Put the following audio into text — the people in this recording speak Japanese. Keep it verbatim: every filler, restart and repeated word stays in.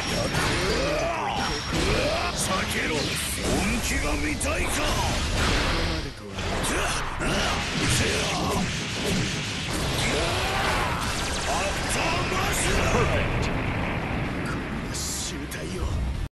避けろ。本気が見たいか。